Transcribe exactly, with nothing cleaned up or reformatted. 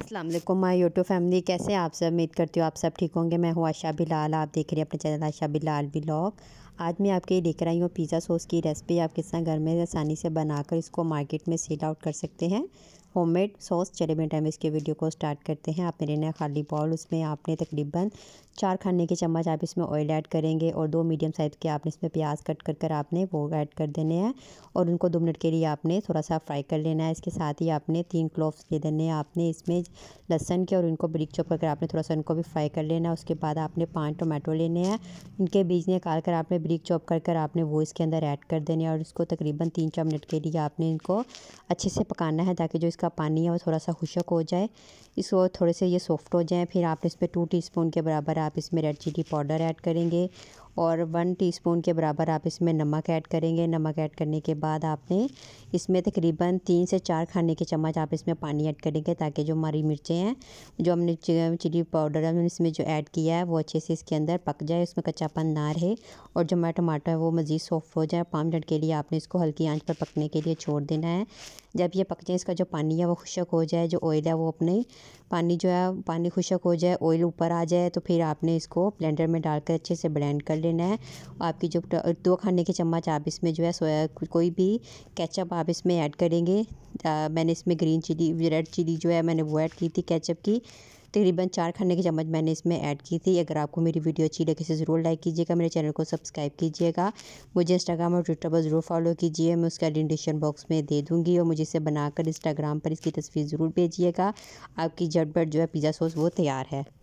अस्सलाम वालेकुम my YouTube family, कैसे हैं आप सब। उम्मीद करती हूँ आप सब ठीक होंगे। मैं हूँ आशा बिलाल, आप देख रहे हैं अपने चैनल आशा बिलाल व्लॉग। आज मैं आपके लिए लेकर आई हूँ पिज़्ज़ा सॉस की रेसिपी। आप किस तरह घर में आसानी से बनाकर इसको मार्केट में सेल आउट कर सकते हैं, होममेड सॉस। चलिए बेटा हम इसके वीडियो को स्टार्ट करते हैं। आप मेरे लिए खाली बाउल, उसमें आपने तकरीबन चार खाने के चम्मच आप इसमें ऑयल ऐड करेंगे और दो मीडियम साइज़ के आपने इसमें प्याज कट कर कर आपने वो ऐड कर देने हैं और उनको दो मिनट के लिए आपने थोड़ा सा फ्राई कर लेना है। इसके साथ ही आपने तीन क्लोव्स ले देने हैं आपने इसमें लहसन के और इनको बारीक चॉप करके आपने थोड़ा सा इनको भी फ्राई कर लेना है। उसके बाद आपने पाँच टोमेटो लेने हैं, इनके बीज निकाल कर आपने बारीक चॉप कर कर आपने वो इसके अंदर ऐड कर देने हैं और इसको तकरीबन तीन चार मिनट के लिए आपने इनको अच्छे से पकाना है ताकि जो इसका पानी है वो थोड़ा सा खुश्क हो जाए, इसको थोड़े से ये सॉफ्ट हो जाए। फिर आप इसमें टू टीस्पून के बराबर आप इसमें रेड चिली पाउडर ऐड करेंगे और वन टीस्पून के बराबर आप इसमें नमक ऐड करेंगे। नमक ऐड करने के बाद आपने इसमें तकरीबन तीन से चार खाने के चम्मच आप इसमें पानी ऐड करेंगे ताकि जो हमारी मिर्चें हैं, जो हमने चिली पाउडर हमने इसमें जो ऐड किया है वो अच्छे से इसके अंदर पक जाए, उसमें कच्चापन ना रहे और जो हमारा टमाटर है वो मज़ीद सॉफ्ट हो जाए। पाँच मिनट के लिए आपने इसको हल्की आंच पर पकने के लिए छोड़ देना है। जब ये पक जाए, इसका जो पानी है वो खुश्क हो जाए, जो ऑयल है वो अपने पानी जो है पानी खुश्क हो जाए, ऑयल ऊपर आ जाए, तो फिर आपने इसको ब्लेंडर में डालकर अच्छे से ब्लेंड कर लेना है। आपकी जो दो खाने के चम्मच आप इसमें जो है सोया कोई भी केचप आप इसमें ऐड करेंगे। आ, मैंने इसमें ग्रीन चिली रेड चिली जो है मैंने वो ऐड की थी केचप की, तकरीबन चार खाने के चम्मच मैंने इसमें ऐड की थी। अगर आपको मेरी वीडियो अच्छी लगे तो ज़रूर लाइक कीजिएगा, मेरे चैनल को सब्सक्राइब कीजिएगा, मुझे इंस्टाग्राम और ट्विटर पर ज़रूर फॉलो कीजिए, मैं उसका लिंक डिस्क्रिप्शन बॉक्स में दे दूँगी और मुझे इसे बनाकर इंस्टाग्राम पर इसकी तस्वीर ज़रूर भेजिएगा। आपकी झटपट जो है पिज़्ज़ा सॉस वो तैयार है।